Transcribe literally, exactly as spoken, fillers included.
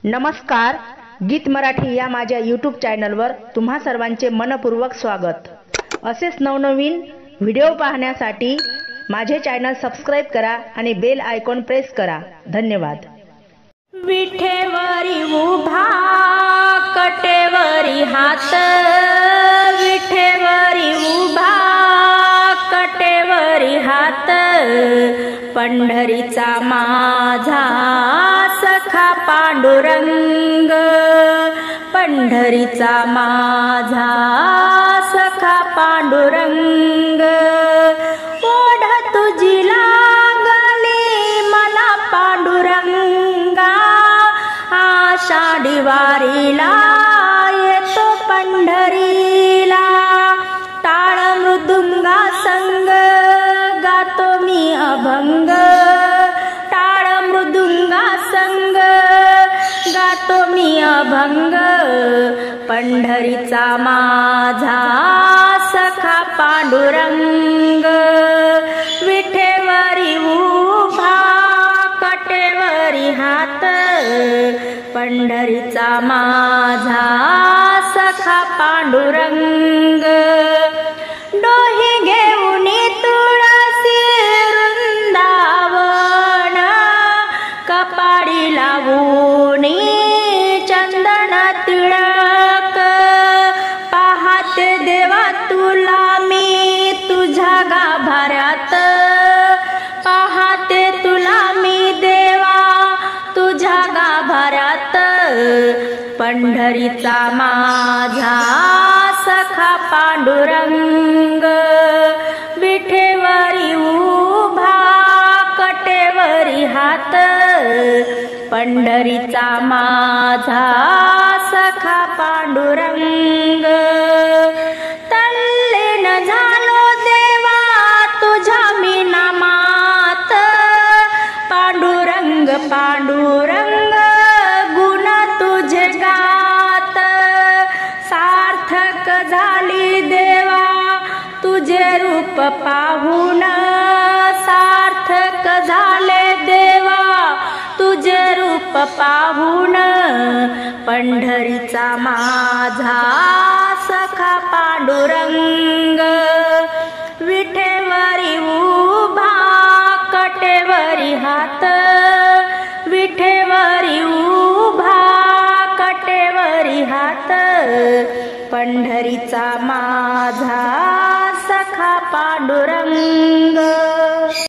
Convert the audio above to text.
नमस्कार, गीत मराठी या माझ्या यूट्यूब चॅनलवर तुम्हा सर्वांचे मनपूर्वक स्वागत। असेच नवनवीन व्हिडिओ पाहण्यासाठी माझे चॅनल सबस्क्राइब करा आणि बेल आयकॉन प्रेस करा। धन्यवाद। विठेवरी उभा कटेवरी हात, विठेवरी उभा कटेवरी हात, पंढरीचा माझा सखा पांडुरंग, पंढरीचा माझा सखा पांडुरंग। ओढ तुझी लागली मला पांडुरंगा, आषाढी वारीला येतो पंढरीला, टाळ मृदुंगा संग गातो मी अभंग, टाळ मृदुंगा संग गातो मी अभंग। पंढरीचा माझा सखा पांडुरंग, विठेवरी उभा कटेवरी हात, पंढरीचा माझा सखा पांडुरंग। डोही घेऊन तुळसी वृंदावन, कपाळी लावूनी चंदन तिळक, पाहते देवा तुला मी तुझ्या गाभाऱ्यात, पाहते तुला मी देवा तुझ्या गाभाऱ्यात। पंढरीचा माझा सखा पांडुरंग, विठेवरी उभा कटेवरी हात, पंढरीचा माझा सखा पांडुरंग। तल्लीन झालो देवा तुझ्या मी नामात, पांडुरंग पांडुरंग गुण तुझे गात, सार्थक झाली देवा तुझे रूप पाहून, सार्थक झाले देवा तुझे रूप पाहून। पंढरीचा माझा सखा पांडुरंग, विठेवरी उभा कटेवरी हात, विठेवरी उभा कटेवरी हात, पंढरीचा माझा सखा पांडुरंग।